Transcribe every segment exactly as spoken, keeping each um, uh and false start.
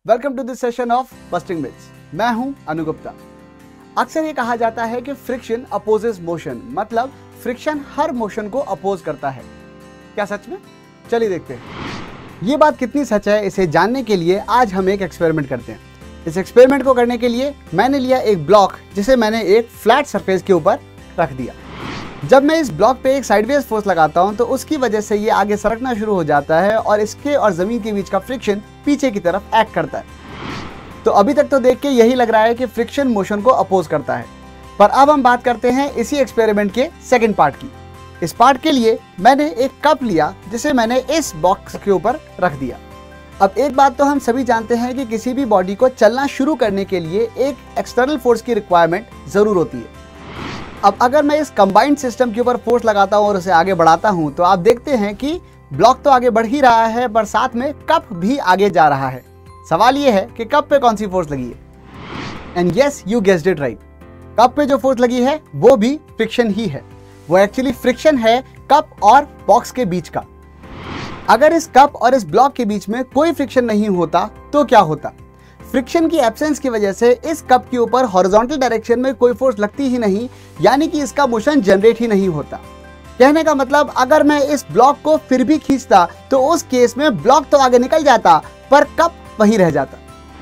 Welcome to this session of busting myths. मैं हूं अनु गुप्ता। अक्सर ये कहा जाता है कि फ्रिक्शन अपोजेस मोशन, मतलब फ्रिक्शन हर मोशन को अपोज करता है। क्या सच में? चलिए देखते हैं ये बात कितनी सच है। इसे जानने के लिए आज हम एक एक्सपेरिमेंट करते हैं। इस एक्सपेरिमेंट को करने के लिए मैंने लिया एक ब्लॉक, जिसे मैंने एक फ्लैट सरफेस के ऊपर रख दिया। जब मैं इस ब्लॉक पे एक साइडवेज फोर्स लगाता हूं तो उसकी वजह से ये आगे सरकना शुरू हो जाता है और इसके और ज़मीन के बीच का फ्रिक्शन पीछे की तरफ एक्ट करता है। तो अभी तक तो देख के यही लग रहा है कि फ्रिक्शन मोशन को अपोज करता है, पर अब हम बात करते हैं इसी एक्सपेरिमेंट के सेकंड पार्ट की। इस पार्ट के लिए मैंने एक कप लिया, जिसे मैंने इस बॉक्स के ऊपर रख दिया। अब एक बात तो हम सभी जानते हैं कि किसी भी बॉडी को चलना शुरू करने के लिए एक एक्सटर्नल फोर्स की रिक्वायरमेंट ज़रूर होती है। अब अगर मैं इस कंबाइंड सिस्टम के ऊपर फोर्स लगाता हूं और उसे आगे बढ़ाता हूं तो आप देखते हैं कि ब्लॉक तो आगे बढ़ ही रहा है, पर साथ में कप भी आगे जा रहा है। सवाल यह है कि कप पे कौन सी फोर्स लगी है? And yes, you guessed it right. Cup पे जो फोर्स लगी है वो भी फ्रिक्शन ही है। वो एक्चुअली फ्रिक्शन है कप और बॉक्स के बीच का। अगर इस कप और इस ब्लॉक के बीच में कोई फ्रिक्शन नहीं होता तो क्या होता? फ्रिक्शन की एब्सेंस की वजह से इस कप के ऊपर हॉरिजॉन्टल डायरेक्शन में कोई फोर्स लगती ही नहीं, यानी कि इसका मोशन जनरेट ही नहीं होता। कहने का मतलब, अगर मैं इस ब्लॉक को फिर भी खींचता तो उस केस में ब्लॉक तो आगे निकल जाता, पर कप वहीं रह जाता।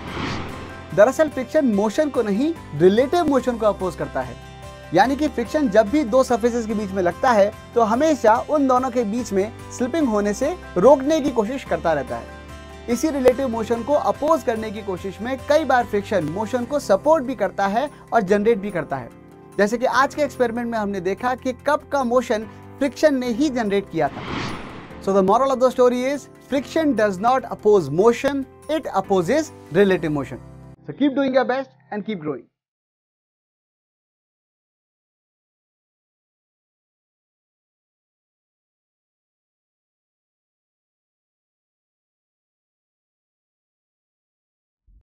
दरअसल फ्रिक्शन मोशन को नहीं, रिलेटिव मोशन को अपोज करता है। यानी कि फ्रिक्शन जब भी दो सरफेसेस के बीच में लगता है तो हमेशा उन दोनों के बीच में स्लिपिंग होने से रोकने की कोशिश करता रहता है। इसी रिलेटिव मोशन को अपोज करने की कोशिश में कई बार फ्रिक्शन मोशन को सपोर्ट भी करता है और जनरेट भी करता है। जैसे कि आज के एक्सपेरिमेंट में हमने देखा कि कप का मोशन फ्रिक्शन ने ही जनरेट किया था। So the moral of the story is, friction does not oppose motion, it opposes relative motion. So keep doing your best and keep growing.